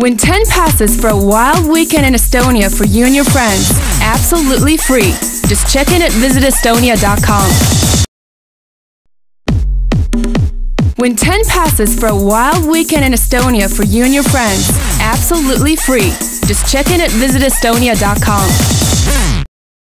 Win 10 passes for a wild weekend in Estonia for you and your friends. Absolutely free. Just check in at visitestonia.com. Win 10 passes for a wild weekend in Estonia for you and your friends. Absolutely free. Just check in at visitestonia.com.